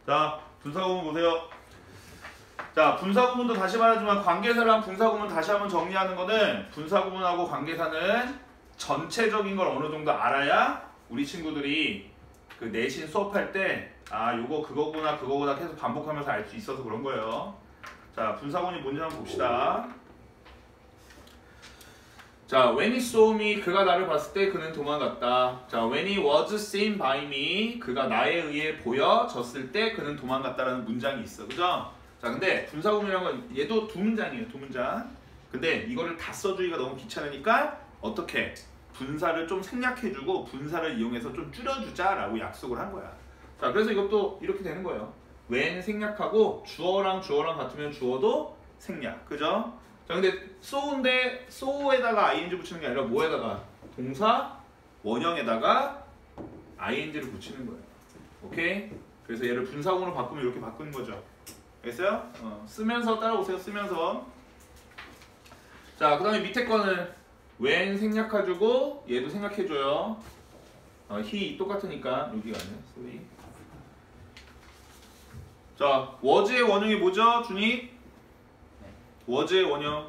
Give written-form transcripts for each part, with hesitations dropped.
자, 분사구문 보세요. 자, 분사구문도 다시 말하지만 관계사랑 분사구문 다시 한번 정리하는 거는 분사구문하고 관계사는 전체적인 걸 어느 정도 알아야 우리 친구들이 그 내신 수업할 때 아, 요거 그거구나 그거구나 계속 반복하면서 알 수 있어서 그런 거예요. 자, 분사구문이 뭔지 한번 봅시다. 자, when he saw me, 그가 나를 봤을 때 그는 도망갔다. 자, when he was seen by me, 그가 나에 의해 보여졌을 때 그는 도망갔다라는 문장이 있어. 그죠? 자, 근데 분사구문이라는 건 얘도 두 문장이에요. 두 문장. 근데 이거를 다 써주기가 너무 귀찮으니까 어떻게? 분사를 좀 생략해주고 분사를 이용해서 좀 줄여주자라고 약속을 한 거야. 자, 그래서 이것도 이렇게 되는 거예요. when 생략하고 주어랑 같으면 주어도 생략. 그죠? 자, 근데 so인데 so에다가 ing 붙이는 게 아니라 뭐에다가? 동사 원형에다가 ing를 붙이는 거예요. 오케이? 그래서 얘를 분사구문으로 바꾸면 이렇게 바꾸는 거죠. 알겠어요? 쓰면서 따라오세요. 쓰면서. 자, 그 다음에 밑에 거는 when 생략해주고 얘도 생략해줘요. he 똑같으니까 여기가 아니야. sorry. 자, was의 원형이 뭐죠? 준이? was의 원형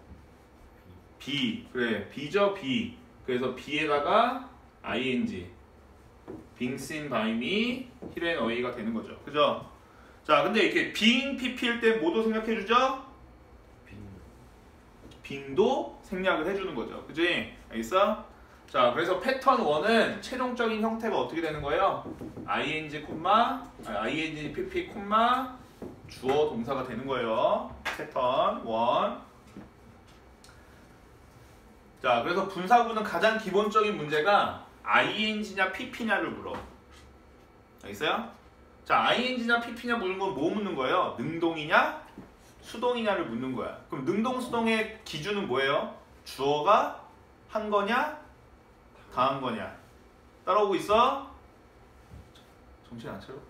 be. 그래, be죠. be. 그래서 be에다가 ing being seen by me, here and away가 되는 거죠. 그죠? 자, 근데 이렇게 being pp일 때 뭐도 생략해주죠? being도 생략을 해주는 거죠. 그지? 알겠어? 자, 그래서 패턴 1은 최종적인 형태가 어떻게 되는 거예요? ing, ing, pp, 주어 동사가 되는 거예요. 패턴 1. 자, 그래서 분사구문은 가장 기본적인 문제가 ing냐 pp냐를 물어. 알겠어요? 자, ing냐 pp냐 묻는 건 뭐 묻는 거예요? 능동이냐 수동이냐를 묻는 거야. 그럼 능동 수동의 기준은 뭐예요? 주어가 한 거냐 당한 거냐. 따라오고 있어? 정신 안 차려?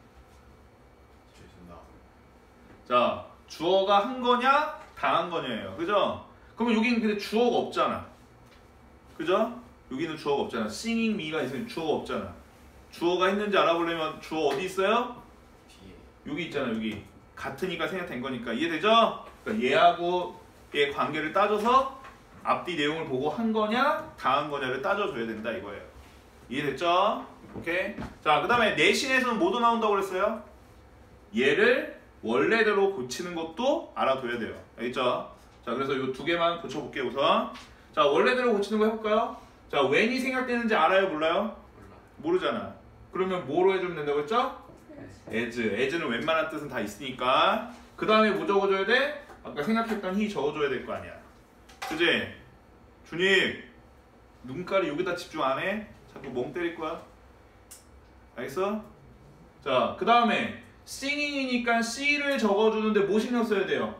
자, 주어가 한 거냐 당한 거냐예요. 그죠? 그러면 여기는 근데 주어가 없잖아. 그죠? 여기는 주어가 없잖아. singing me가 있으면 주어가 없잖아. 주어가 했는지 알아보려면 주어 어디 있어요? 여기 있잖아. 여기. 같으니까 생략된 거니까. 이해되죠? 그러니까 얘하고 얘 관계를 따져서 앞뒤 내용을 보고 한 거냐 당한 거냐를 따져줘야 된다 이거예요. 이해됐죠? 오케이. 자, 그 다음에 내신에서는 뭐도 나온다고 그랬어요? 얘를 원래대로 고치는 것도 알아둬야 돼요. 알겠죠? 자, 그래서 이 두 개만 고쳐볼게요. 우선. 자, 원래대로 고치는 거 해볼까요? 자, when이 생략되는지 알아요? 몰라요? 모르잖아. 그러면 뭐로 해주면 된다고 했죠? as는 웬만한 뜻은 다 있으니까. 그 다음에 뭐 적어줘야 돼? 아까 생각했던 he 적어줘야 될 거 아니야. 그지? 준익 눈깔이 여기다 집중 안 해? 자꾸 멍 때릴 거야. 알겠어? 자, 그 다음에 singing이니까 c를 적어주는데 뭐 신경 써야 돼요?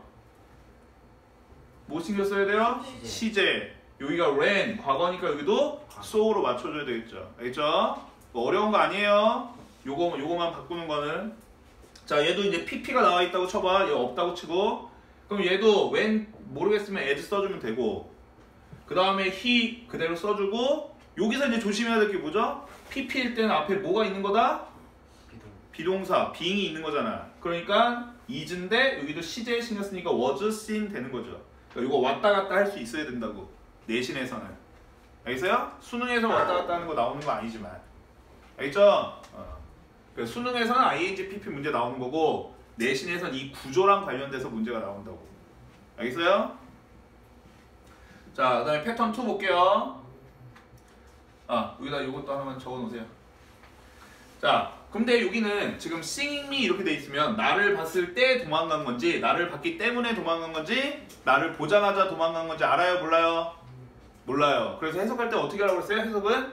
뭐 신경 써야 돼요? 시제. 여기가 when, 과거니까 여기도 so로 맞춰줘야 되겠죠. 알겠죠? 뭐 어려운 거 아니에요. 요거만 바꾸는 거는. 자, 얘도 이제 pp가 나와 있다고 쳐봐. 얘 없다고 치고. 그럼 얘도 when 모르겠으면 as 써주면 되고. 그 다음에 he 그대로 써주고. 여기서 이제 조심해야 될 게 뭐죠? pp일 때는 앞에 뭐가 있는 거다? 비동사, being이 있는 거잖아. 그러니까 is인데 여기도 시제에 신경 쓰니까 was seen 되는 거죠. 그러니까 이거 왔다 갔다 할 수 있어야 된다고. 내신에서는. 알겠어요? 수능에서 왔다 갔다 하는 거 나오는 거 아니지만. 알겠죠? 수능에서는 ing, pp 문제 나오는 거고 내신에서는 이 구조랑 관련돼서 문제가 나온다고. 알겠어요? 자, 그 다음에 패턴 2 볼게요. 여기다 이것도 하나만 적어 놓으세요. 자, 근데 여기는 지금 singing me 이렇게 돼 있으면 나를 봤을 때 도망간 건지 나를 봤기 때문에 도망간 건지 나를 보자마자 도망간 건지 알아요? 몰라요? 몰라요. 그래서 해석할 때 어떻게 하라고 했어요? 해석은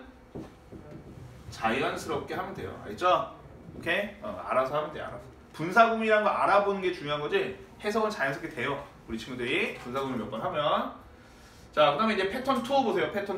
자연스럽게 하면 돼요. 알겠죠? 오케이? 알아서 하면 돼. 알아서. 분사구문이라는 거 알아보는 게 중요한 거지 해석은 자연스럽게 돼요. 우리 친구들이 분사구문 몇 번 하면. 자, 그 다음에 이제 패턴 2 보세요. 패턴 2.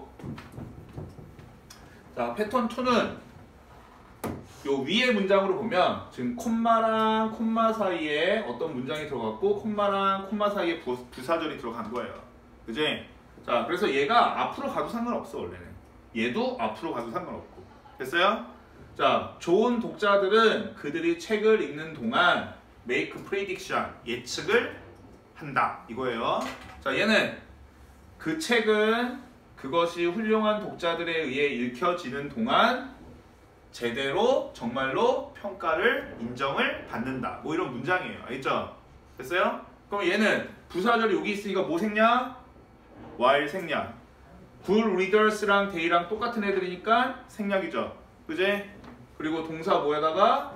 자, 패턴 2는 요 위에 문장으로 보면 지금 콤마랑 콤마 사이에 어떤 문장이 들어갔고 콤마랑 콤마 사이에 부사절이 들어간 거예요. 그지? 자, 그래서 얘가 앞으로 가도 상관없어 원래는. 얘도 앞으로 가도 상관없고. 됐어요? 자, 좋은 독자들은 그들이 책을 읽는 동안 make prediction, 예측을 한다 이거예요. 자, 얘는 그 책은 그것이 훌륭한 독자들에 의해 읽혀지는 동안 제대로 정말로 평가를 인정을 받는다. 뭐 이런 문장이에요. 알겠죠? 됐어요? 그럼 얘는 부사절이 여기 있으니까 뭐 생략? while 생략. good readers랑 they랑 똑같은 애들이니까 생략이죠. 그지? 그리고 동사 뭐에다가?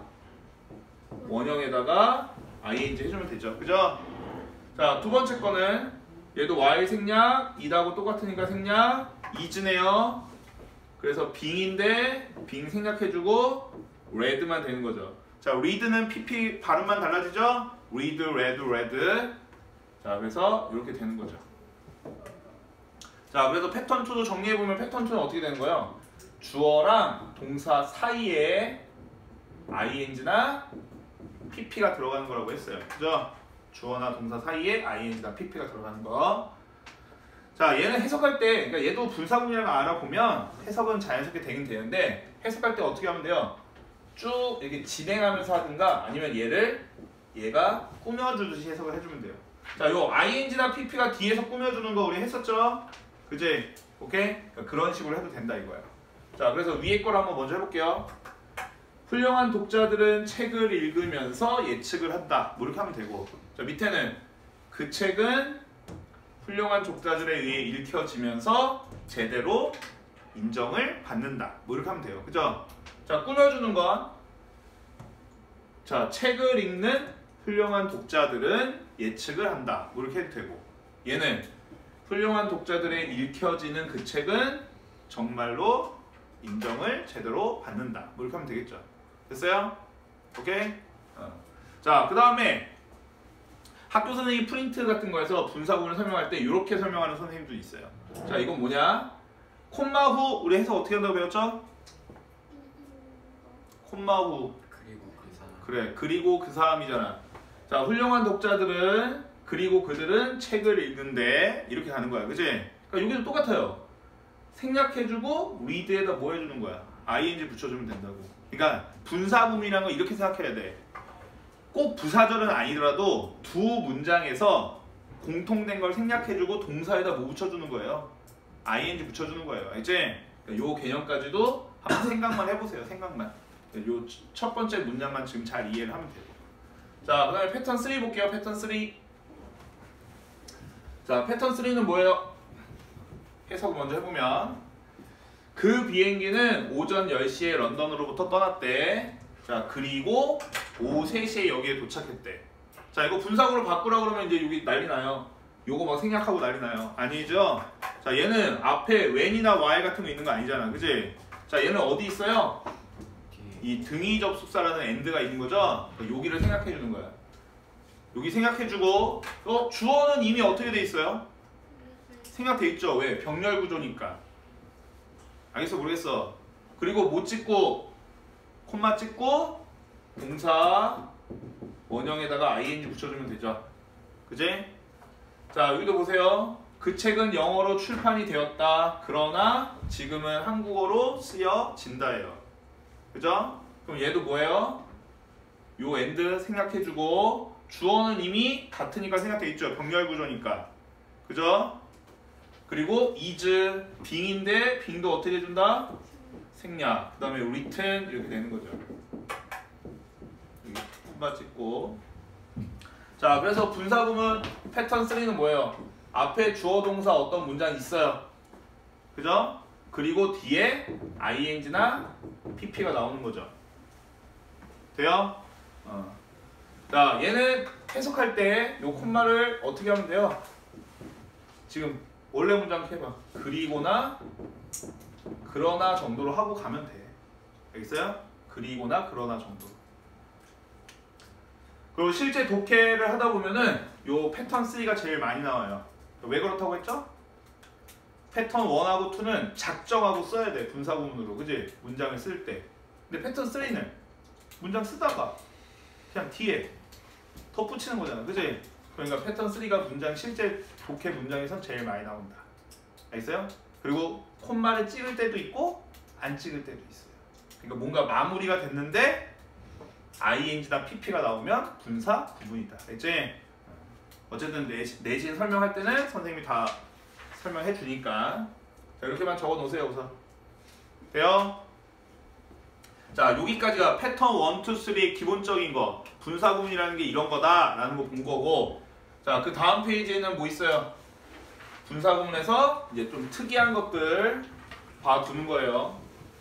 원형에다가 ing 해주면 되죠. 그죠? 자, 두 번째 거는 얘도 while 생략, 이다고 똑같으니까 생략, is네요. 그래서 being인데 being 생략해주고 read만 되는 거죠. 자, read는 pp 발음만 달라지죠? read, read, read. 자, 그래서 이렇게 되는 거죠. 자, 그래서 패턴 2도 정리해보면 패턴 2는 어떻게 되는 거예요? 주어랑 동사 사이에 ing나 pp가 들어가는 거라고 했어요. 그죠? 주어나 동사 사이에 ing나 pp가 들어가는 거. 자, 얘는 해석할 때, 그러니까 얘도 분사구문이라는 거 알아보면 해석은 자연스럽게 되긴 되는데 해석할 때 어떻게 하면 돼요? 쭉 이렇게 진행하면서 하든가 아니면 얘가 꾸며주듯이 해석을 해주면 돼요. 자, 요 ing나 pp가 뒤에서 꾸며주는 거 우리 했었죠? 그지? 오케이? 그러니까 그런 식으로 해도 된다 이거야. 자, 그래서 위에 걸 한번 먼저 해볼게요. 훌륭한 독자들은 책을 읽으면서 예측을 한다. 뭐 이렇게 하면 되고. 자, 밑에는 그 책은 훌륭한 독자들에 의해 읽혀지면서 제대로 인정을 받는다. 뭐 이렇게 하면 돼요. 그죠? 자, 꾸며주는 건 자, 책을 읽는 훌륭한 독자들은 예측을 한다. 뭐 이렇게 해도 되고 얘는 훌륭한 독자들에 읽혀지는 그 책은 정말로 인정을 제대로 받는다. 뭐 이렇게 하면 되겠죠. 됐어요? 오케이? 자, 그 다음에 학교 선생님 프린트 같은 거에서 분사구문을 설명할 때 이렇게 설명하는 선생님도 있어요. 자, 이건 뭐냐? 콤마 후 우리 해석 어떻게 한다고 배웠죠? 콤마 후 그리고 그 사람. 그래, 그리고 그 사람이잖아. 자, 훌륭한 독자들은 그리고 그들은 책을 읽는데 이렇게 가는 거야. 그치? 그러니까 여기도 똑같아요. 생략해주고 read에다 뭐 해주는 거야? ing 붙여주면 된다고. 그러니까 분사구문이라는 거 이렇게 생각해야 돼. 꼭 부사절은 아니더라도 두 문장에서 공통된 걸 생략해주고 동사에다 뭐 붙여주는 거예요? ing 붙여주는 거예요. 알지? 그러니까 요 개념까지도 한번 생각만 해보세요. 생각만. 요 첫 번째 문장만 지금 잘 이해를 하면 돼요. 자, 그 다음에 패턴 3 볼게요. 패턴 3. 자, 패턴 3는 뭐예요? 해석 먼저 해보면 그 비행기는 오전 10시에 런던으로부터 떠났대. 자, 그리고 오후 3시에 여기에 도착했대. 자, 이거 분사구로 바꾸라 그러면 이제 여기 난리 나요. 요거 막 생략하고 난리 나요. 아니죠? 자, 얘는 앞에 when이나 while 같은 거 있는 거 아니잖아. 그지? 자, 얘는 어디 있어요? 이 등위 접속사라는 and가 있는 거죠? 여기를 생략해 주는 거야. 여기 생략해 주고 주어는 이미 어떻게 돼 있어요? 생략돼 있죠. 왜? 병렬 구조니까. 알겠어? 모르겠어? 그리고 뭐 찍고 콤마 찍고 동사 원형에다가 ing 붙여주면 되죠. 그지? 자, 여기도 보세요. 그 책은 영어로 출판이 되었다. 그러나 지금은 한국어로 쓰여진다예요. 그죠? 그럼 얘도 뭐예요? 요 and 생략해주고 주어는 이미 같으니까 생략돼 있죠. 병렬 구조니까. 그죠? 그리고 is, being인데 being도 어떻게 해준다? 생략. 그 다음에 written 이렇게 되는 거죠. 여기 콤마 찍고. 자, 그래서 분사구문 패턴 3는 뭐예요? 앞에 주어 동사 어떤 문장이 있어요. 그죠? 그리고 뒤에 ing나 pp가 나오는 거죠. 돼요? 자, 얘는 해석할 때 요 콤마를 어떻게 하면 돼요? 지금 원래 문장 해봐. 그리고나 그러나 정도로 하고 가면 돼. 알겠어요? 그리고나 그러나 정도로. 그리고 실제 독해를 하다 보면은 요 패턴 3가 제일 많이 나와요. 왜 그렇다고 했죠? 패턴 1하고 2는 작정하고 써야 돼. 분사구문으로. 그지? 문장을 쓸 때. 근데 패턴 3는 문장 쓰다가 그냥 뒤에 덧붙이는 거잖아. 그지? 그러니까 패턴 3가 문장 실제 독해 문장에선 제일 많이 나온다. 알겠어요? 그리고 콤마를 찍을 때도 있고 안 찍을 때도 있어요. 그러니까 뭔가 마무리가 됐는데 ing나 pp가 나오면 분사 구문이다. 알지? 어쨌든 내신 설명할 때는 선생님이 다 설명해 주니까. 자, 이렇게만 적어 놓으세요 우선. 돼요? 자, 여기까지가 패턴 1, 2, 3의 기본적인 거, 분사 구문이라는 게 이런 거다 라는 거 본 거고. 자, 그 다음 페이지에는 뭐 있어요? 분사 구문에서 이제 좀 특이한 것들 봐두는 거예요.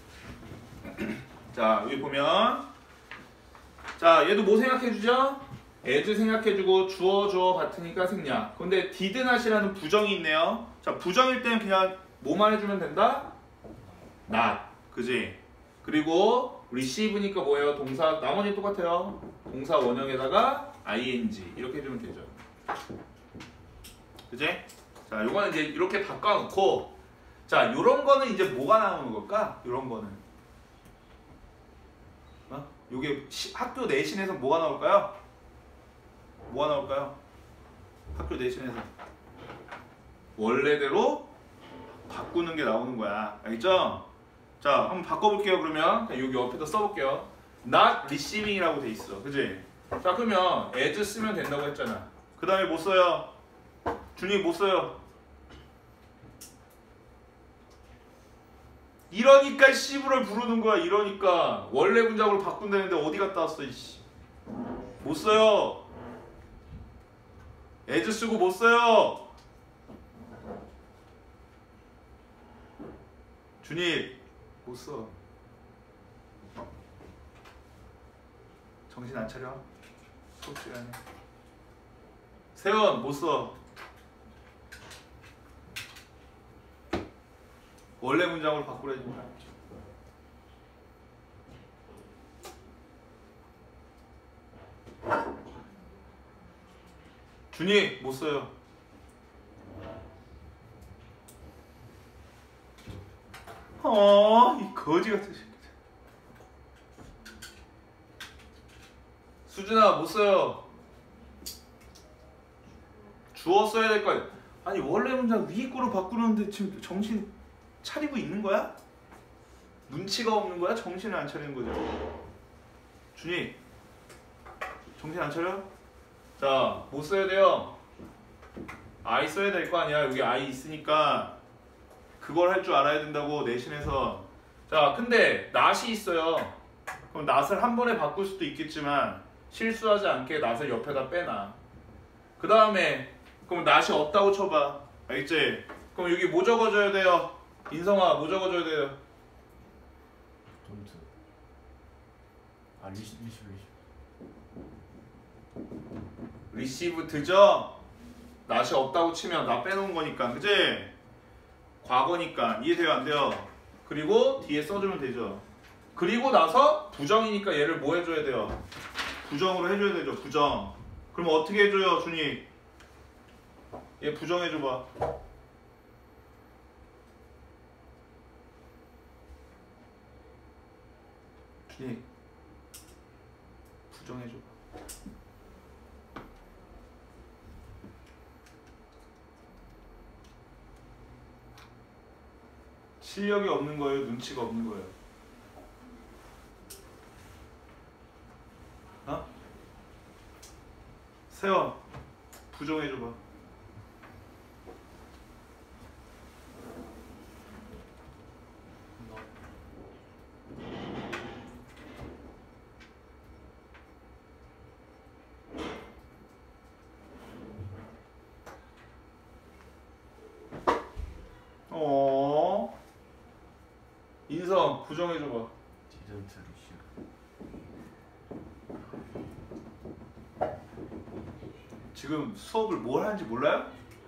자, 여기 보면, 자, 얘도 뭐 생각해주죠? as 생각해주고 주어 같으니까 생략. 근데 did not이라는 부정이 있네요. 자, 부정일 때는 그냥 뭐만 해주면 된다? not. 그지? 그리고 receive니까 뭐예요? 동사, 나머지 똑같아요. 동사 원형에다가 ing. 이렇게 해주면 되죠. 그지? 자, 요거는 이제 이렇게 바꿔놓고, 자, 요런 거는 이제 뭐가 나오는 걸까? 요런 거는. 요게 학교 내신에서 뭐가 나올까요? 뭐가 나올까요? 학교 내신에서 원래대로 바꾸는 게 나오는 거야. 알겠죠? 자, 한번 바꿔볼게요. 그러면 여기 옆에다 써볼게요. not receiving이라고 돼 있어. 그지? 자, 그러면 as 쓰면 된다고 했잖아. 그 다음에 뭐 써요? 준이 뭐 써요? 이러니까 씨부를 부르는 거야. 이러니까 원래 문장으로 바꾼다는데 어디 갔다 왔어? 이씨. 못 써요. as 쓰고 못 써요. 준이 못 써. 정신 안 차려? 수업 시간에. 세원 못 써. 원래 문장으로 바꾸라니까. 준이 못 써요. 이 거지 같은 새끼. 수준아 못 써요. 주어 써야 될 거 아니야. 아니 원래 문장 위에 거로 바꾸는데 지금 정신 차리고 있는 거야? 눈치가 없는 거야? 정신을 안 차리는 거죠. 준이 정신 안 차려? 자, 뭐 써야 돼요? I 써야 될 거 아니야. 여기 I 있으니까 그걸 할 줄 알아야 된다고 내신에서. 자, 근데 not이 있어요. 그럼 not을 한 번에 바꿀 수도 있겠지만 실수하지 않게 not을 옆에다 빼놔. 그 다음에 그럼 not이 없다고 쳐봐. 알겠지? 그럼 여기 뭐 적어줘야 돼요? 인성아 뭐 적어줘야 돼요? 돈트. 아 리시브. receive 드죠? not이 없다고 치면 나 빼놓은 거니까. 그치? 과거니까. 이해돼요 안 돼요? 그리고 뒤에 써주면 되죠. 그리고 나서 부정이니까 얘를 뭐 해줘야 돼요? 부정으로 해줘야 되죠. 부정. 그럼 어떻게 해줘요 준이? 얘 부정해줘봐. 준이 부정해줘봐. 실력이 없는 거예요? 눈치가 없는 거예요? 어? 세원 부정해줘봐. 인성 부정해줘봐. didn't receive. 지금 수업을 뭘 하는지 몰라요?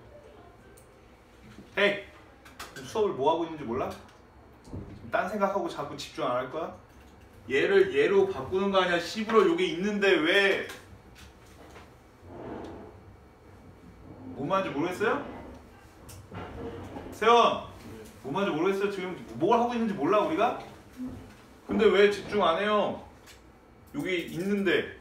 헤이! 수업을 뭐 하고 있는지 몰라? 딴 생각하고 자꾸 집중 안 할 거야? 얘를 얘로 바꾸는 거 아니야? 씹으로 요게 있는데 왜 뭐 말인지 모르겠어요? 세원! 뭐 말인지 모르겠어요? 지금 뭘 하고 있는지 몰라 우리가? 근데 왜 집중 안 해요? 여기 있는데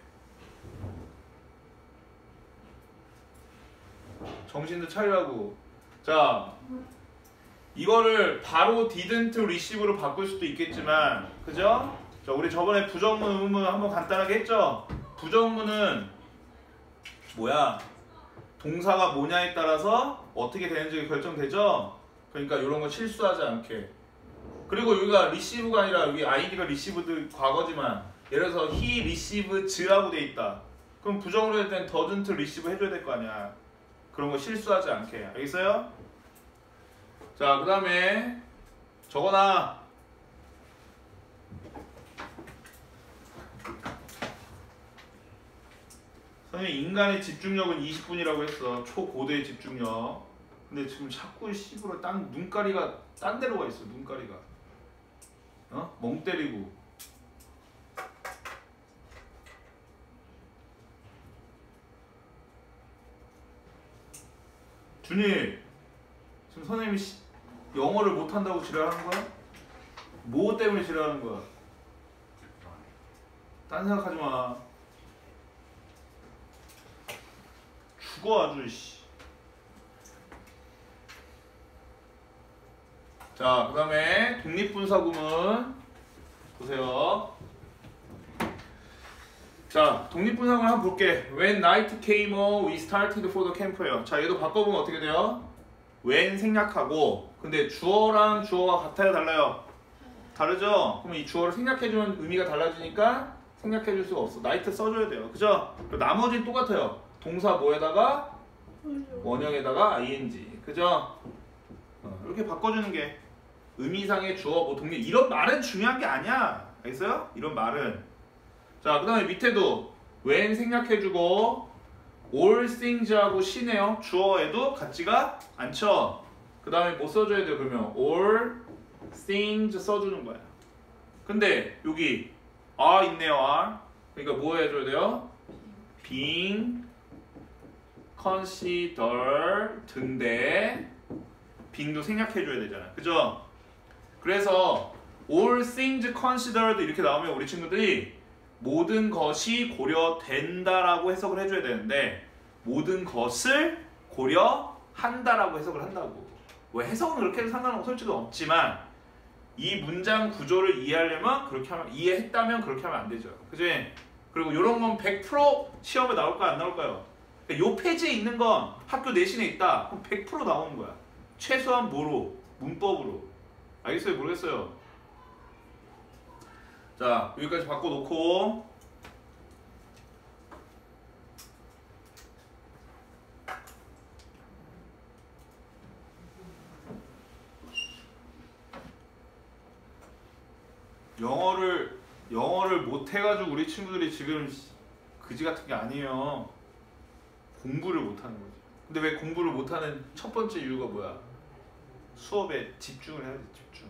정신도 차리라고. 자, 이거를 바로 didn't receive로 바꿀 수도 있겠지만, 그죠? 자, 우리 저번에 부정문, 의문문 한번 간단하게 했죠? 부정문은 뭐야? 동사가 뭐냐에 따라서 어떻게 되는지 결정되죠? 그러니까 이런 거 실수하지 않게. 그리고 여기가 receive가 아니라 여기 id가 received 과거지만 예를 들어서 he receives라고 돼 있다. 그럼 부정으로 할 때는 doesn't receive 해줘야 될 거 아니야. 그런 거 실수하지 않게. 알겠어요? 자, 그 다음에 적어놔. 선생님, 인간의 집중력은 20분이라고 했어. 초고도의 집중력. 근데 지금 자꾸 씹으로 눈가리가 딴 데로 가 있어. 눈가리가. 멍 때리고. 준이, 지금 선생님이 영어를 못한다고 지랄하는 거야? 뭐 때문에 지랄하는 거야? 딴 생각하지 마. 죽어 아주. 씨. 자, 그 다음에 독립분사구문 보세요. 자, 독립분사구문 한번 볼게. When night came on, we started for the campfire. 자, 얘도 바꿔보면 어떻게 돼요? when 생략하고, 근데 주어랑 주어가 같아요, 달라요? 다르죠? 그럼 이 주어를 생략해주면 의미가 달라지니까 생략해줄 수가 없어. night 써줘야 돼요. 그죠? 나머지는 똑같아요. 동사 뭐에다가 원형에다가 ing. 그죠? 이렇게 바꿔주는 게 의미상의 주어, 뭐 동료 이런 말은 중요한 게 아니야. 알겠어요? 이런 말은. 자, 그 다음에 밑에도 when 생략해주고 all things하고 시네요. 주어에도 같지가 않죠. 그 다음에 뭐 써줘야 돼요? 그러면 all things 써주는 거야. 근데 여기 are 있네요. are. 그러니까 뭐 해줘야 돼요? being considered인데 being도 생략해줘야 되잖아. 그죠? 그래서 all things considered 이렇게 나오면 우리 친구들이 모든 것이 고려된다라고 해석을 해줘야 되는데 모든 것을 고려한다라고 해석을 한다고. 뭐 해석은 그렇게 해도 상관은 솔직히 없지만 이 문장 구조를 이해하려면 그렇게 하면 이해했다면 그렇게 하면 안 되죠. 그지? 그리고 이런 건 100% 시험에 나올까요? 안 나올까요? 그러니까 요 페이지에 있는 건 학교 내신에 있다. 그럼 100% 나오는 거야. 최소한 뭐로? 문법으로. 알겠어요? 모르겠어요? 자, 여기까지 바꿔놓고 영어를 못해가지고 우리 친구들이 지금 그지 같은 게 아니에요. 공부를 못하는 거지. 근데 왜 공부를 못하는 첫 번째 이유가 뭐야? 수업에 집중을 해야지. 집중.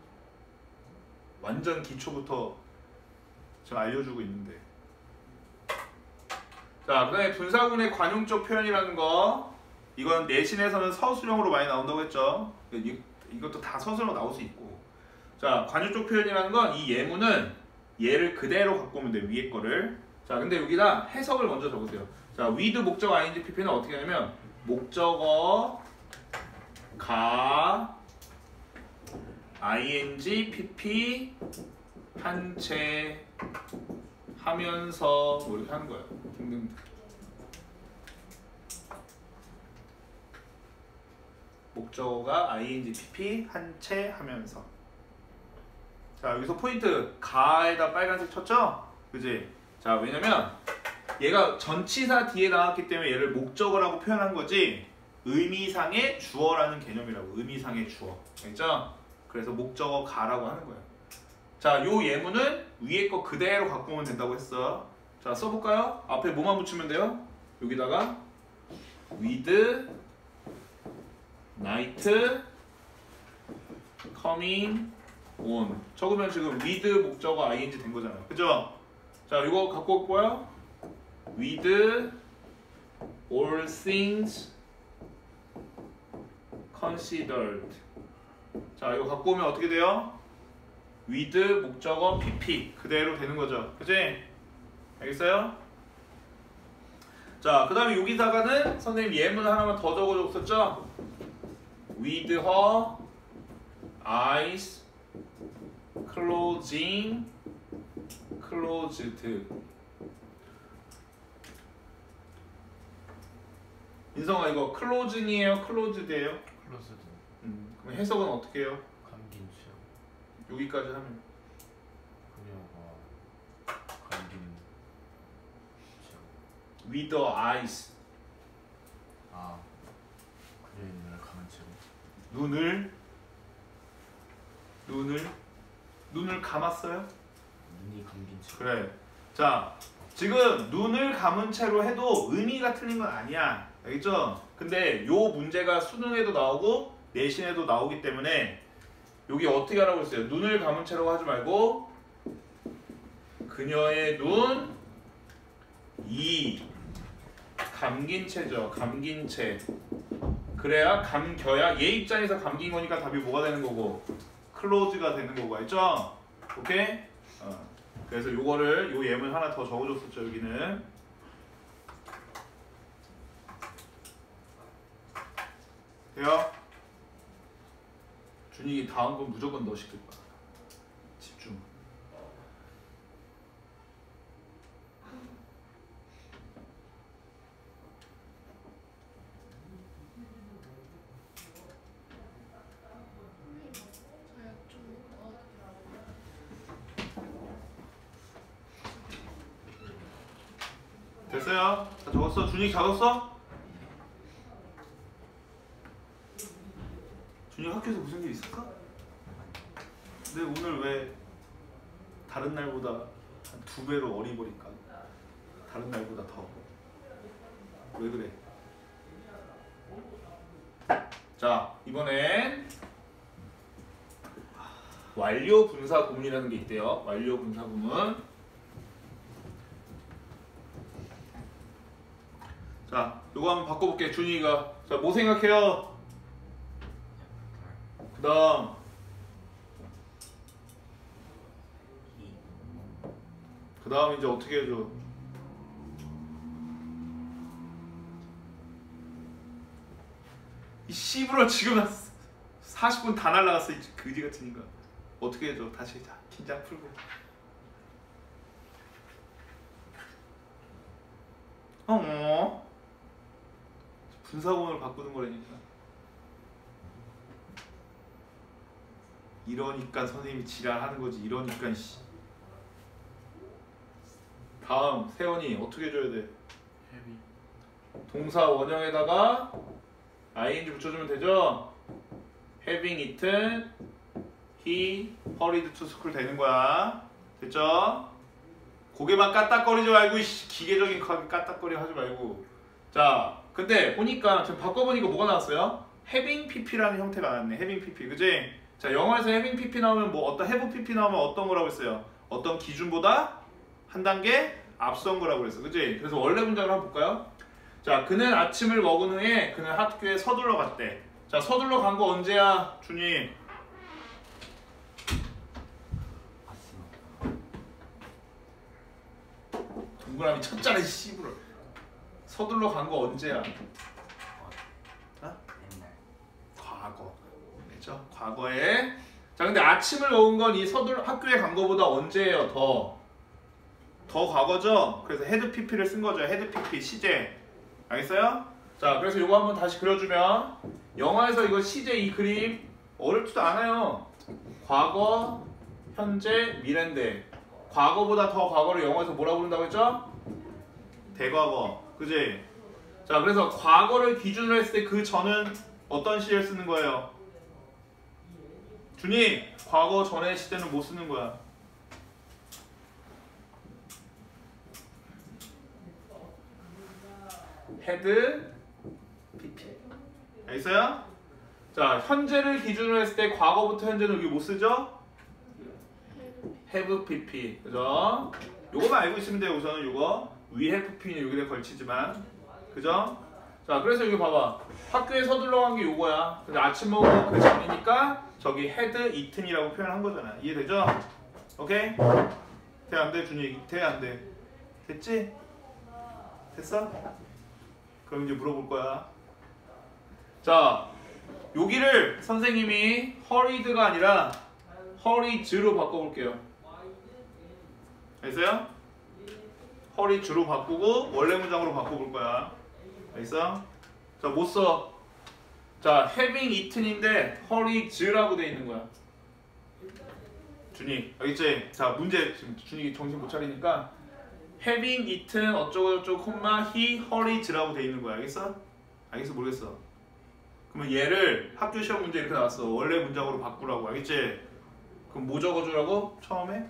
완전 기초부터 지금 알려주고 있는데. 자, 그 다음에 분사구문의 관용적 표현이라는 거, 이건 내신에서는 서술형으로 많이 나온다고 했죠. 이것도 다 서술형으로 나올 수 있고. 자, 관용적 표현이라는 건 이 예문은 얘를 그대로 갖고 오면 돼. 위에 거를. 자, 근데 여기다 해석을 먼저 적으세요. 자, with 목적어 ing pp는 어떻게 하냐면 목적어 가 ing pp 한 채 하면서 뭐 이렇게 하는 거예요. 등등. 목적어가 ing pp 한 채 하면서. 자, 여기서 포인트 가에다 빨간색 쳤죠? 그지? 자, 왜냐면 얘가 전치사 뒤에 나왔기 때문에 얘를 목적어라고 표현한 거지 의미상의 주어라는 개념이라고. 의미상의 주어. 알겠죠? 그래서 목적어 가라고 하는 거예요. 자, 요 예문은 위에 거 그대로 갖고 오면 된다고 했어. 자, 써볼까요? 앞에 뭐만 붙이면 돼요? 여기다가 with night coming on 적으면 지금 with 목적어 ing 된 거잖아요. 그죠? 자, 이거 갖고 올 거야. with all things considered. 자, 이거 갖고 오면 어떻게 돼요? with 목적어 pp 그대로 되는 거죠. 그치? 알겠어요? 자, 그 다음에 여기다가는 선생님 예문 하나만 더 적어줬었죠? with her eyes closing closed. 인성아 이거 closing이에요? closed예요? 클로스드. 그럼 해석은 어떻게 해요? 감긴 체험. 여기까지 하면 그녀가 감긴 체험. with the eyes. 아, 그녀의 눈을 감은 채로. 눈을 감았어요? 눈이 감긴 채로. 그래. 자, 지금 눈을 감은 채로 해도 의미가 틀린 건 아니야. 알겠죠? 근데 요 문제가 수능에도 나오고 내신에도 나오기 때문에 여기 어떻게 하라고 했어요? 눈을 감은 채로 하지 말고 그녀의 이 감긴 채죠. 감긴 채. 그래야 감겨야 얘 입장에서 감긴 거니까 답이 뭐가 되는 거고 클로즈가 되는 거고 알죠? 오케이? 그래서 요거를 요 예문 하나 더 적어줬었죠. 여기는 돼요? 준이 다음 건 무조건 너 시킬 거야. 집중. 됐어요? 다 적었어? 준이 적었어? 준이 학교에서 무슨 일 있었어? 근데 오늘 왜 다른 날보다 한 2배로 어리버릴까? 다른 날보다 더. 왜 그래? 자, 이번엔 완료 분사 구문이라는 게 있대요. 완료 분사 구문. 자, 요거 한번 바꿔볼게. 준이가. 자, 뭐 생각해요? 그 다음 이제 어떻게 해줘? 이 씨부러 지금 40분 다 날라갔어. 이 그지 같으니까. 어떻게 해줘? 다시 자, 긴장 풀고. 분사구문을 바꾸는 거라니까. 이러니까 선생님이 지랄하는 거지. 이러니까 씨. 다음 세원이 어떻게 해줘야 돼? 헤비. 동사 원형에다가 ing 붙여주면 되죠? Having eaten, he hurried to school 되는 거야. 됐죠? 고개만 까딱거리지 말고 기계적인 까딱거리 하지 말고. 자, 근데 보니까 지금 바꿔보니까 뭐가 나왔어요? having pp라는 형태가 나왔네. having pp, 그지? 자, 영어에서 having pp 나오면 뭐 어떤 have pp 나오면 어떤 거라고 했어요? 어떤 기준보다 한 단계 앞선 거라고 그랬어, 그지? 그래서 원래 문장을 한번 볼까요? 자, 그는 아침을 먹은 후에 그는 학교에 서둘러 갔대. 자, 서둘러 간 거 언제야, 준이? 동그라미 첫자리 씨부러. 서둘러 간 거 언제야? 옛날. 과거. 그렇죠? 과거에. 자, 근데 아침을 먹은 건 이 서둘러 학교에 간 거보다 언제예요? 더 과거죠? 그래서 헤드 PP를 쓴 거죠. 헤드 PP 시제. 알겠어요? 자, 그래서 이거 한번 다시 그려주면 영화에서 이거 시제 이 그림 어렵지도 않아요. 과거, 현재, 미래인데 과거보다 더 과거를 영어에서 뭐라고 부른다고 했죠? 대과거. 그지? 자, 그래서 과거를 기준으로 했을 때 그 전은 어떤 시제를 쓰는 거예요? 준이, 과거 전의 시제는 뭐 쓰는 거야? 헤드 PP. 알겠어요? 자, 현재를 기준으로 했을 때 과거부터 현재는 여기 뭐 쓰죠? have PP. 그죠? 요거만 알고 있으면 돼요. 우선은 요거. we have PP는 여기다 걸치지만. 그죠? 자, 그래서 여기 봐봐. 학교에 서둘러 간 게 요거야. 근데 아침 먹은 그 전이니까 저기 had eaten이라고 표현한 거잖아. 이해되죠? 오케이? 돼, 안 돼, 준이? 돼, 안 돼? 됐지? 됐어? 그럼 이제 물어볼 거야. 자, 여기를 선생님이 hurried가 아니라 hurried로 바꿔볼게요. 알겠어요? 허리 주로 바꾸고 원래 문장으로 바꿔볼 거야. 알겠어? 자, 못 써. 자, having eaten인데 허리 즈라고 돼 있는 거야. 준이, 알겠지? 자, 문제 지금 준이 정신 못 차리니까 having eaten 어쩌고저쩌고 콤마 he 허리 즈라고 돼 있는 거야. 알겠어? 알겠어? 모르겠어? 그러면 얘를 학교 시험 문제 이렇게 나왔어. 원래 문장으로 바꾸라고. 알겠지? 그럼 뭐 적어주라고? 처음에?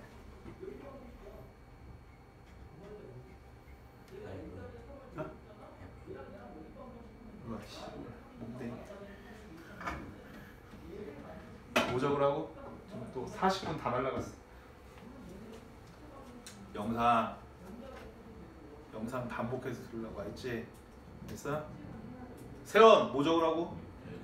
뭐 적으라고? 지금 또 40분 다 날라갔어. 영상 반복해서 들으려고 했지? 됐어? 세원 뭐 적으라고?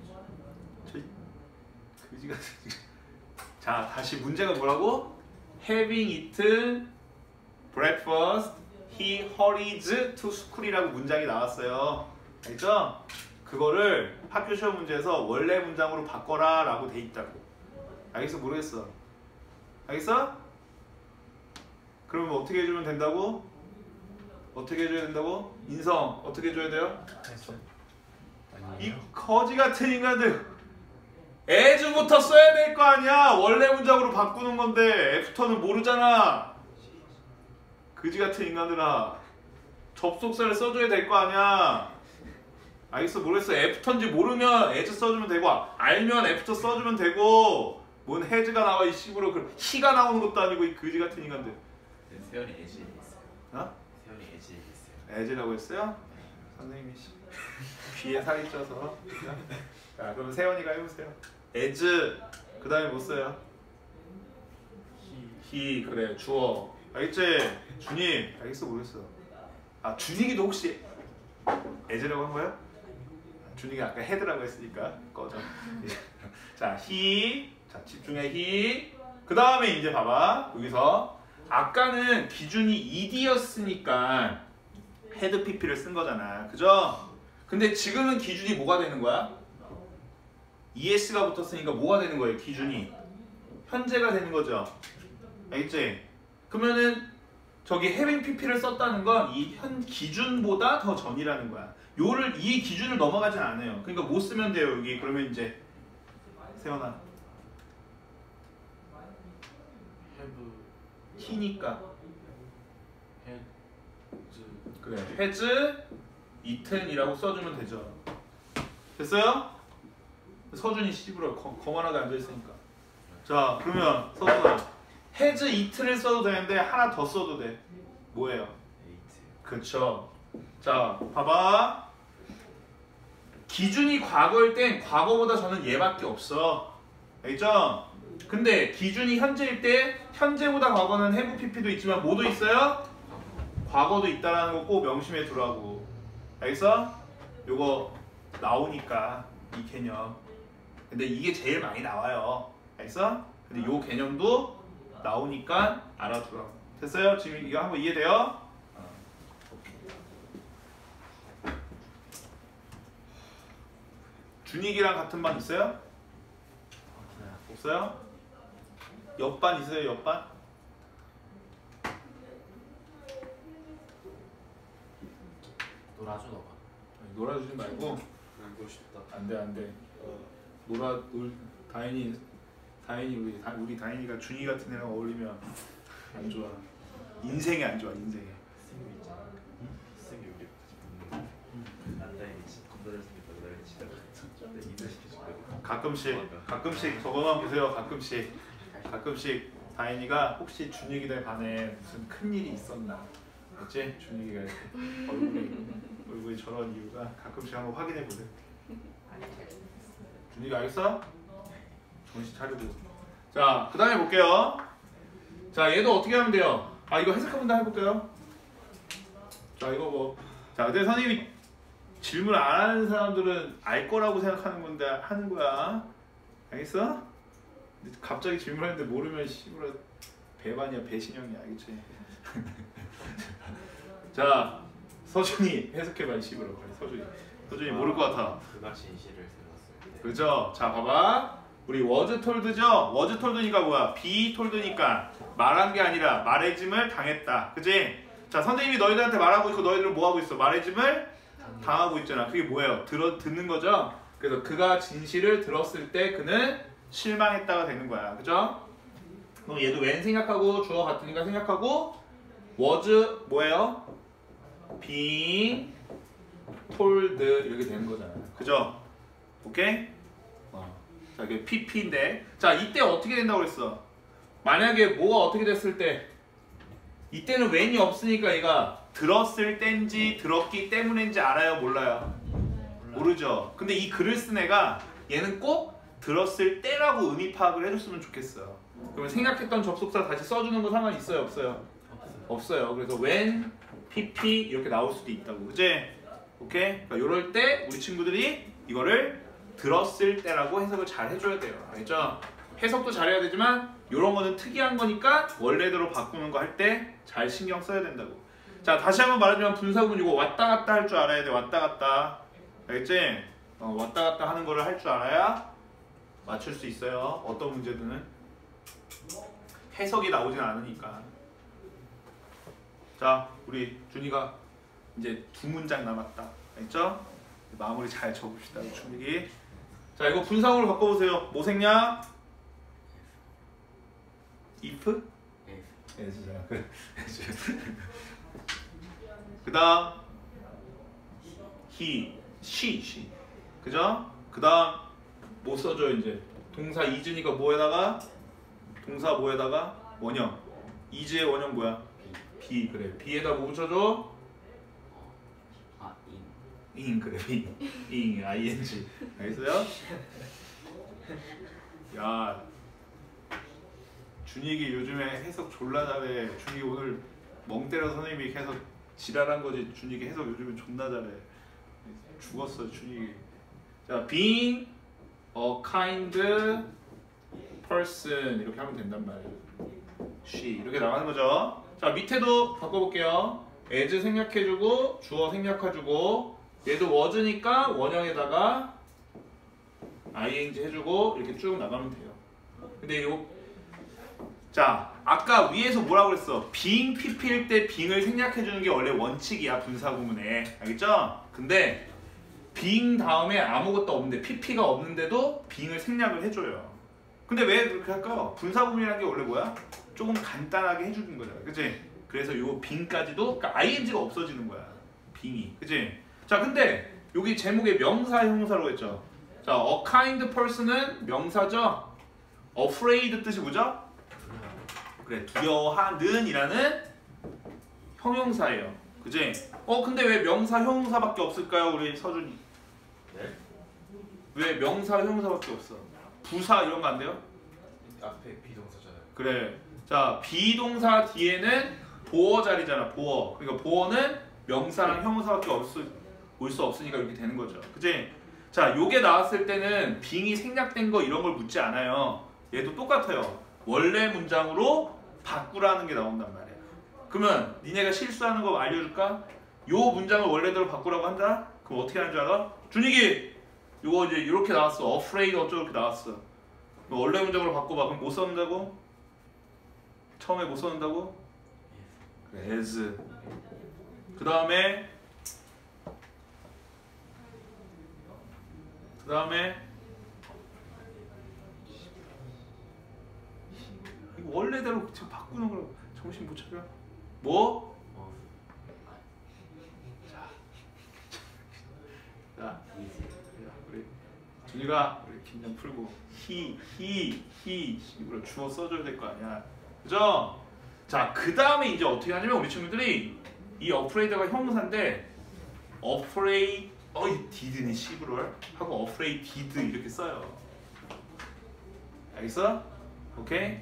그지가. 자, 다시 문제가 뭐라고? Having eaten breakfast, he hurries to school이라고 문장이 나왔어요. 알겠죠? 그거를 학교 시험 문제에서 원래 문장으로 바꿔라 라고 돼 있다고. 알겠어? 모르겠어? 알겠어? 그러면 어떻게 해주면 된다고? 어떻게 해줘야 된다고? 인성 어떻게 해줘야 돼요? 이 거지 같은 인간들 as부터 써야 될 거 아니야. 원래 문장으로 바꾸는 건데 after는 모르잖아. 그지 같은 인간들아, 접속사를 써줘야 될 거 아니야. 알겠어? 모르겠어? after인지 모르면 as 써주면 되고 알면 after 써주면 되고 뭔 has가 나와 이 식으로 he가 나오는 것도 아니고 이 그지 같은 인간들. 세연이 as 있어요. 어? 세연이 as 있어요. as라고 했어요? 선생님이 귀에 살이 쪄서. 자, 그럼 세연이가 해보세요. as 그 다음에 뭐 써요? he 그래 주어. 알겠지? 준이 알겠어? 모르겠어? 아, 준이기도 혹시 as라고 한 거야? 준이가 아까 head라고 했으니까 꺼져. 자, he. 자, 집중해. he. 그 다음에 이제 봐봐. 여기서 아까는 기준이 ed였으니까 head pp를 쓴 거잖아. 그죠? 근데 지금은 기준이 뭐가 되는 거야? es가 붙었으니까 뭐가 되는 거예요? 기준이 현재가 되는 거죠. 알겠지? 그러면은 저기 having pp를 썼다는 건 이 현 기준보다 더 전이라는 거야. 이 기준을 넘어가진 않아요. 그러니까 못 쓰면 돼요. 여기 그러면 이제 세연아 have he니까 had 그래 has eaten이라고 써주면 되죠. 됐어요? 서준이 씹으러 거만하게 앉아있으니까. 자, 그러면 서준아 has eaten을 써도 되는데 하나 더 써도 돼. 뭐예요? ate. 그쵸. 자, 봐봐. 기준이 과거일 땐 과거보다 저는 얘밖에 없어. 알겠죠? 근데 기준이 현재일 때 현재보다 과거는 have pp도 있지만 뭐도 있어요? 과거도 있다라는 거 꼭 명심해 두라고. 알겠어? 요거 나오니까 이 개념. 근데 이게 제일 많이 나와요. 알겠어? 근데 요 개념도 나오니까 알아두라고. 됐어요? 지금 이거 한번 이해돼요? 준익이랑 같은 반 있어요? 없어요? 옆반 있어요? 옆반? 놀아줘 너가. 놀아주지 말고. 놀고 싶다. 안돼. 다인이 우리 다인이가 준이 같은 애랑 어울리면 안 좋아. 인생이 안 좋아. 인생에. 쌤이 있잖아. 쌤이 우리 안다이지 겁나 잘생겼다. 나 진짜 내 인사시켜준다고. 가끔씩 저거만 보세요. 가끔씩 다인이가 혹시 준익이들 반에 무슨 큰 일이 있었나? 그치? 준익이가 얼굴이 저런 이유가 가끔씩 한번 확인해 보세요. 준익이 알겠어? 정신 차리고. 자, 그 다음에 볼게요. 자, 얘도 어떻게 하면 돼요? 아, 이거 해석 한번 해볼게요. 자, 이거 뭐. 자, 근데 선생님이 질문 안 하는 사람들은 알 거라고 생각하는 건데 하는 거야. 알겠어? 근데 갑자기 질문했는데 모르면 씨부라 배반이야, 배신형이야. 알겠지? 자, 서준이 해석해봐. 씨부라. 서준이 모를 것 같아. 그가 진실을 들었을 때. 그죠? 자, 봐봐. 우리 was told죠? was told니까 뭐야? be told니까 말한 게 아니라 말해짐을 당했다. 그지? 자, 선생님이 너희들한테 말하고 있고 너희들은 뭐 하고 있어? 말해짐을 당하고 있잖아. 그게 뭐예요? 듣는 거죠? 그래서 그가 진실을 들었을 때 그는 실망했다가 되는 거야. 그죠? 그럼 얘도 when 생략하고 주어 같으니까 생략하고 was 뭐예요? being told 이렇게 되는 거잖아요. 그죠? 오케이? 자, 이게 PP인데 자, 이때 어떻게 된다고 그랬어? 만약에 뭐가 어떻게 됐을 때 이때는 when이 없으니까 얘가 들었을 땐지 들었기 때문인지 알아요? 몰라요? 모르죠? 근데 이 글을 쓴 애가 얘는 꼭 들었을 때라고 의미 파악을 해줬으면 좋겠어요. 그러면 생각했던 접속사 다시 써주는 거 상관 있어요? 없어요? 없어요. 그래서 when, pp 이렇게 나올 수도 있다고. 그치? 오케이? 그러니까 이럴 때 우리 친구들이 이거를 들었을 때라고 해석을 잘 해줘야 돼요. 알겠죠? 해석도 잘해야 되지만 이런 거는 특이한 거니까 원래대로 바꾸는 거 할 때 잘 신경 써야 된다고. 자, 다시 한번 말하자면 분사구문 이거 왔다 갔다 할 줄 알아야 돼. 왔다 갔다. 알겠지? 왔다 갔다 하는 거를 할 줄 알아야 맞출 수 있어요. 어떤 문제들은 해석이 나오진 않으니까. 자, 우리 준이가 이제 2문장 남았다. 알겠죠? 마무리 잘 적읍시다. 준이. 자, 이거 분사구문으로 바꿔보세요. 뭐 생략? if? 예스잖아. 그래. 그 다음 he, she. 그죠? 그 다음 뭐 써줘 이제? 동사 is니까 뭐에다가? 동사 뭐에다가? 원형. is의 원형 뭐야? be. 그래. be에다 뭐 붙여줘? in. 그래. in. ing. 알겠어요? 야, 준익이 요즘에 해석 졸라 잘해. 준익이 오늘 멍 때려 선생님이 계속 지랄한 거지. 준익이 해석 요즘에 존나 잘해. 죽었어 준익이. 자, being a kind person 이렇게 하면 된단 말이에요. she 이렇게 나가는 거죠. 자, 밑에도 바꿔볼게요. as 생략해주고 주어 생략해주고 얘도 was니까 원형에다가 ing 해주고 이렇게 쭉 나가면 돼요. 근데 요 자, 아까 위에서 뭐라고 그랬어? being pp일 때 being을 생략해주는 게 원래 원칙이야, 분사구문에. 알겠죠? 근데 being 다음에 아무것도 없는데 pp가 없는데도 being을 생략을 해줘요. 근데 왜 그렇게 할까? 분사구문이라는 게 원래 뭐야? 조금 간단하게 해주는 거잖아. 그치? 그래서 요 being까지도 그러니까 ing가 없어지는 거야. being이. 그치? 자, 근데 여기 제목에 명사, 형용사라고 했죠? 자, a kind person은 명사죠? afraid 뜻이 뭐죠? 그래, 두려워하는 이라는 형용사예요. 그지? 근데 왜 명사, 형용사밖에 없을까요? 우리 서준이. 네? 왜 명사, 형용사밖에 없어? 부사 이런 거 안 돼요? 앞에 비동사잖아요. 그래. 자, 비동사 뒤에는 보어 자리잖아, 보어. 그러니까 보어는 명사랑 형용사밖에 올 수 없으니까 이렇게 되는 거죠. 그지? 자, 요게 나왔을 때는 빙이 생략된 거 이런 걸 묻지 않아요. 얘도 똑같아요. 원래 문장으로 바꾸라는 게 나온단 말이야. 그러면 니네가 실수하는 거 알려줄까? 요 문장을 원래대로 바꾸라고 한다? 그럼 어떻게 하는 줄 알아? 준익이! 요거 이제 이렇게 나왔어. afraid 어쩌고 이렇게 나왔어. 원래 문장으로 바꿔봐. 그럼 뭐 써는다고? 처음에 뭐 써는다고? 그래, as. 그 다음에 이거 원래대로 지금 바꾸는 걸 정신 못 차려? 뭐? 자, 우리 준이가 우리 긴장 풀고 he 이걸 주어 써줘야 될 거 아니야. 그죠? 자, 그 다음에 이제 어떻게 하냐면 우리 친구들이 이 afraid가 형용사인데 afraid did니 시브럴 하고 afraid did 이렇게 써요. 알겠어? 오케이?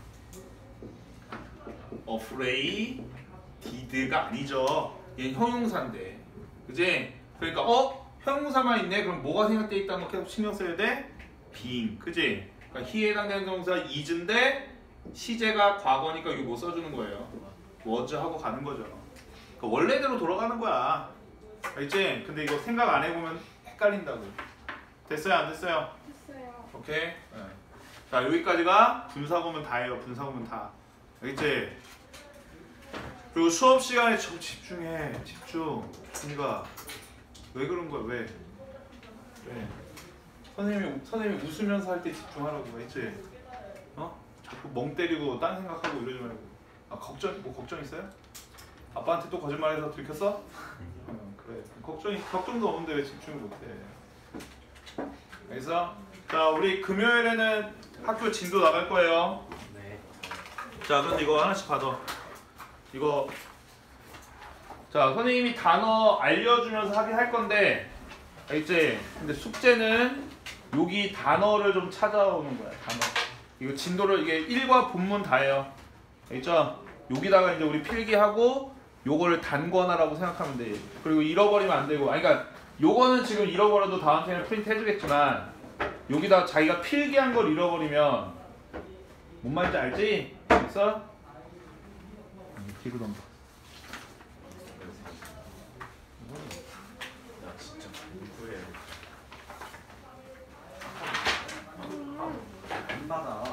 afraid did가 아니죠. 얘는 형용사인데. 그지? 그러니까 형용사만 있네? 그럼 뭐가 생략돼 있다는 거 계속 신경 써야 돼? being. 그지? 그러니까 he에 해당되는 동사 is인데 시제가 과거니까 이거 뭐 써주는 거예요? was 하고 가는 거죠. 그러니까 원래대로 돌아가는 거야. 알겠지? 근데 이거 생각 안 해보면 헷갈린다고. 됐어요? 안 됐어요? 됐어요. 오케이? 네. 자, 여기까지가 분사구문 다예요. 분사구문 다. 알겠지? 그리고 수업 시간에 좀 집중해. 집중. 준이가 왜 그런 거야? 왜? 선생님이 웃으면서 할 때 집중하라고. 알겠지? 어? 자꾸 멍 때리고 딴 생각하고 이러지 말고. 아 걱정 있어요? 아빠한테 또 거짓말해서 들켰어? 그래. 걱정도 없는데 왜 집중을 못해? 알겠어? 자, 우리 금요일에는 학교 진도 나갈 거예요. 네. 자, 그런데 이거 하나씩 받아. 이거 자, 선생님이 단어 알려주면서 하긴 할 건데, 알겠지? 근데 숙제는 여기 단어를 좀 찾아오는 거야. 단어. 이거 진도를 이게 1과 본문 다예요. 알겠죠? 여기다가 이제 우리 필기하고 요거를 단권하라고 생각하면 돼. 그리고 잃어버리면 안 되고. 아니, 그러니까 요거는 지금 잃어버려도 다음 시간에 프린트 해주겠지만 여기다 자기가 필기한 걸 잃어버리면 뭔 말인지 알지? 알겠어? 뒤로 넘어. 나 진짜 공부해. 안 받아.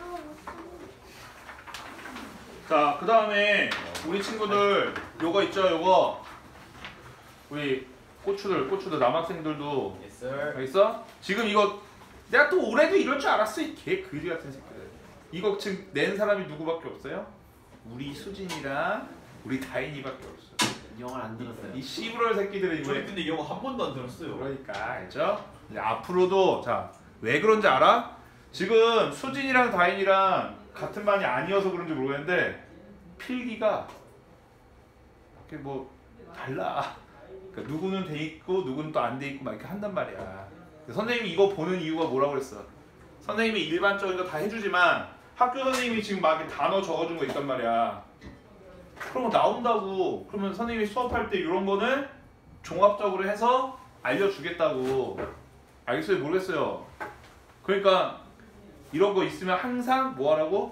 자, 그 다음에 우리 친구들 요거 있죠? 요거 우리 고추들 남학생들도 Yes, sir. 알겠어? 지금 이거 내가 또 올해도 이럴 줄 알았어. 이 개 그지 같은 새끼들. 이거 지금 낸 사람이 누구밖에 없어요? 우리 수진이랑 우리 다인이밖에 없어요. 영어를 안 들었어요. 이 씨부럴 새끼들은 저희 이번에 근데 영어 한 번도 안 들었어요. 그러니까 알죠? 이제 앞으로도 자, 왜 그런지 알아? 지금 수진이랑 다인이랑 같은 반이 아니어서 그런지 모르겠는데 필기가 이렇게 뭐 달라. 그러니까 누구는 돼 있고 누구는 또 안 돼 있고 막 이렇게 한단 말이야. 선생님이 이거 보는 이유가 뭐라고 그랬어? 선생님이 일반적인 거 다 해주지만 학교 선생님이 지금 막 이렇게 단어 적어준 거 있단 말이야. 그런 거 나온다고. 그러면 선생님이 수업할 때 이런 거는 종합적으로 해서 알려주겠다고. 알겠어요? 모르겠어요? 그러니까 이런 거 있으면 항상 뭐 하라고?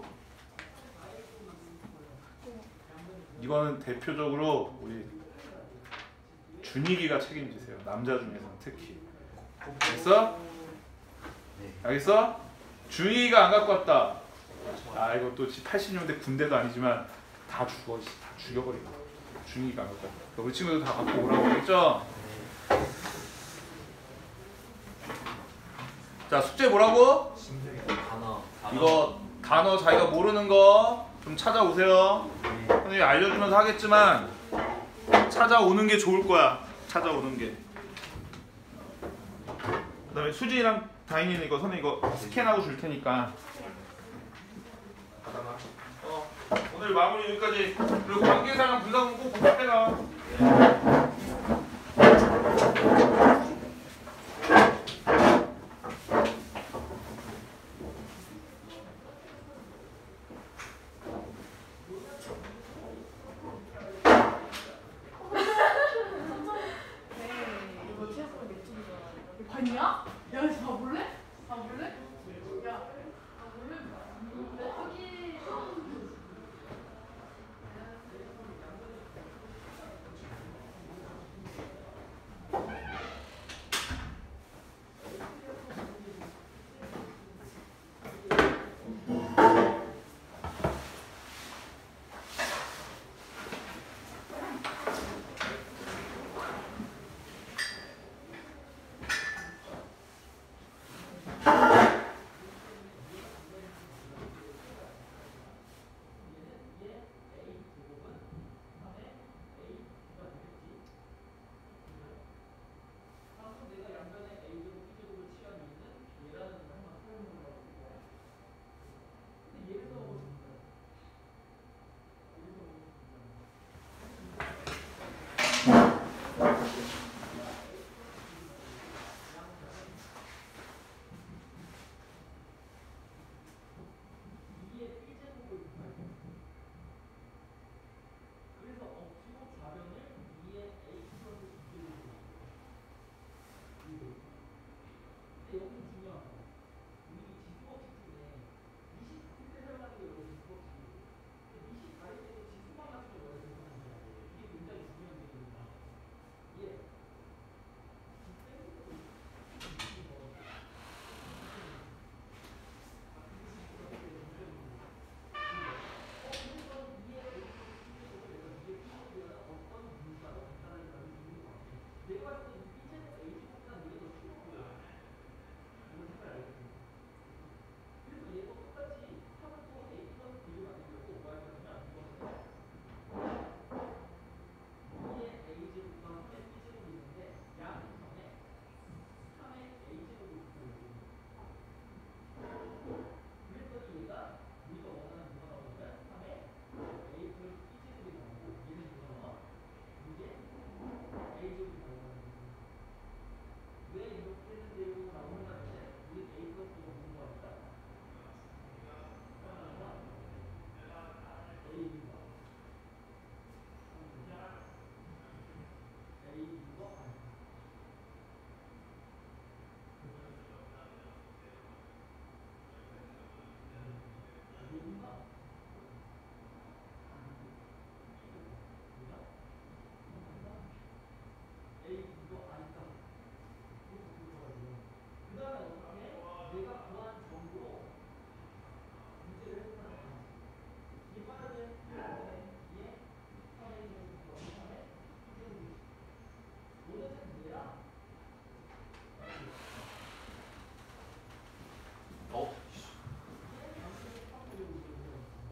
이거는 대표적으로 우리 준익이가 책임지세요. 남자 중에서는 특히. 알겠어? 네. 알겠어? 준익이가 안 갖고 왔다. 아, 이거 또 80년대 군대도 아니지만 다 죽어. 다 죽여버리고. 준익이가 안 갖고 왔다. 우리 친구들 다 갖고 오라고 했죠? 자, 숙제 뭐라고? 단어. 이거 단어 자기가 모르는 거 좀 찾아오세요. 네. 선생님이 알려주면서 하겠지만 찾아오는 게 좋을 거야. 찾아오는 게. 그 다음에 수진이랑 다인이는 이거 선생님 이거 스캔하고 줄 테니까. 오늘 마무리 여기까지. 그리고 관계사랑 분석은 꼭 부탁해라. 봤냐? 야,